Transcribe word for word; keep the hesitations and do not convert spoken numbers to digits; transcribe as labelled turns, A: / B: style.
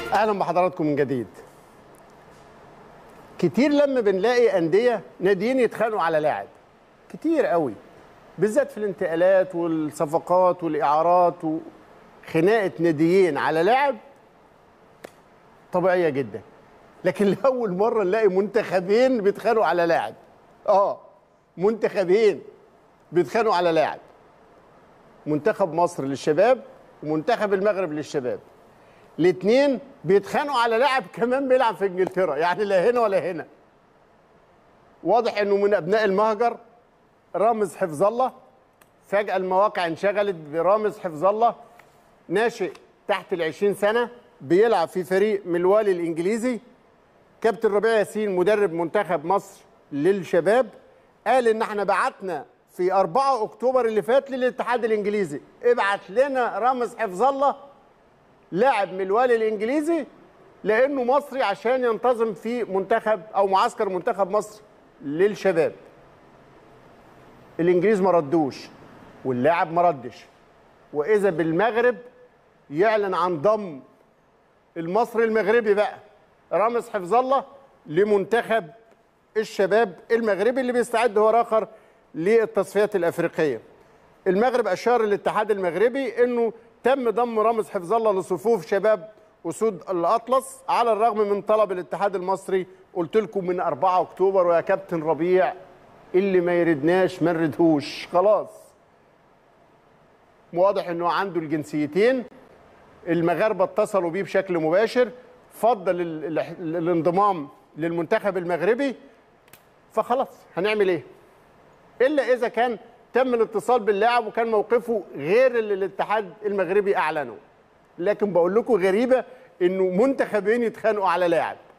A: اهلا بحضراتكم من جديد. كتير لما بنلاقي انديه ناديين يتخانقوا على لاعب كتير قوي، بالذات في الانتقالات والصفقات والاعارات، وخناقه ناديين على لاعب طبيعيه جدا. لكن لاول مره نلاقي منتخبين بيتخانقوا على لاعب. اه منتخبين بيتخانقوا على لاعب، منتخب مصر للشباب ومنتخب المغرب للشباب، الاثنين بيتخانقوا على لاعب كمان بيلعب في انجلترا، يعني لا هنا ولا هنا. واضح انه من ابناء المهجر رامز حفظ الله. فجأة المواقع انشغلت برامز حفظ الله، ناشئ تحت العشرين سنة بيلعب في فريق ملوالي الانجليزي. كابتن ربيع ياسين مدرب منتخب مصر للشباب قال ان احنا بعتنا في أربعة أكتوبر اللي فات للاتحاد الانجليزي ابعت لنا رامز حفظ الله لاعب ملوالي الانجليزي لانه مصري عشان ينتظم في منتخب او معسكر منتخب مصر للشباب. الانجليز ما ردوش واللاعب ما ردش، واذا بالمغرب يعلن عن ضم المصري المغربي بقى رامز حفظ الله لمنتخب الشباب المغربي اللي بيستعد هو اخر للتصفيات الافريقيه. المغرب اشار الاتحاد المغربي انه تم ضم رامز حفظ الله لصفوف شباب اسود الاطلس على الرغم من طلب الاتحاد المصري. قلت لكم من أربعة أكتوبر ويا كابتن ربيع اللي ما يردناش ما نردهوش خلاص. واضح انه عنده الجنسيتين، المغاربه اتصلوا بيه بشكل مباشر، فضل الانضمام للمنتخب المغربي، فخلاص هنعمل ايه؟ الا اذا كان تم الاتصال باللاعب وكان موقفه غير اللي الاتحاد المغربي اعلنه. لكن بقول لكم غريبه انه منتخبين يتخانقوا على لاعب.